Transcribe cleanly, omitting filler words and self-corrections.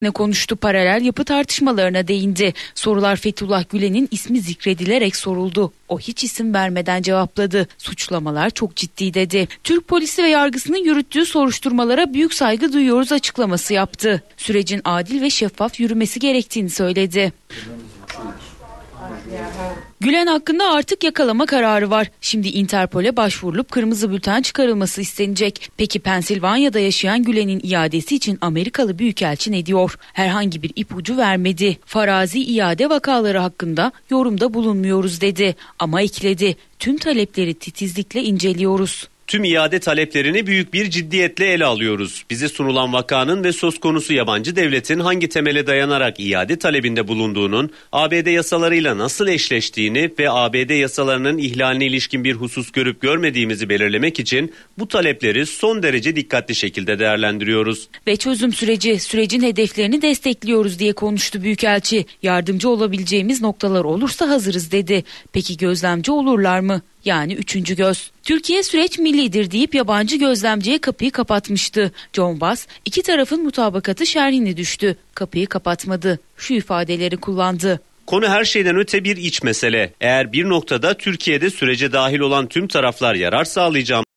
Ne konuştu, paralel yapı tartışmalarına değindi. Sorular Fethullah Gülen'in ismi zikredilerek soruldu. O hiç isim vermeden cevapladı. Suçlamalar çok ciddi dedi. Türk polisi ve yargısının yürüttüğü soruşturmalara büyük saygı duyuyoruz açıklaması yaptı. Sürecin adil ve şeffaf yürümesi gerektiğini söyledi. Gülen hakkında artık yakalama kararı var. Şimdi Interpol'e başvurulup kırmızı bülten çıkarılması istenecek. Peki Pensilvanya'da yaşayan Gülen'in iadesi için Amerikalı Büyükelçi ne diyor? Herhangi bir ipucu vermedi. Farazi iade vakaları hakkında yorumda bulunmuyoruz dedi. Ama ekledi, tüm talepleri titizlikle inceliyoruz. Tüm iade taleplerini büyük bir ciddiyetle ele alıyoruz. Bize sunulan vakanın ve söz konusu yabancı devletin hangi temele dayanarak iade talebinde bulunduğunun, ABD yasalarıyla nasıl eşleştiğini ve ABD yasalarının ihlaline ilişkin bir husus görüp görmediğimizi belirlemek için bu talepleri son derece dikkatli şekilde değerlendiriyoruz. Ve çözüm sürecin hedeflerini destekliyoruz diye konuştu Büyükelçi. Yardımcı olabileceğimiz noktalar olursa hazırız dedi. Peki gözlemci olurlar mı? Yani üçüncü göz. Türkiye süreç millidir deyip yabancı gözlemciye kapıyı kapatmıştı. John Bass iki tarafın mutabakatı şerhine düştü. Kapıyı kapatmadı. Şu ifadeleri kullandı. Konu her şeyden öte bir iç mesele. Eğer bir noktada Türkiye'de sürece dahil olan tüm taraflar yarar sağlayacağım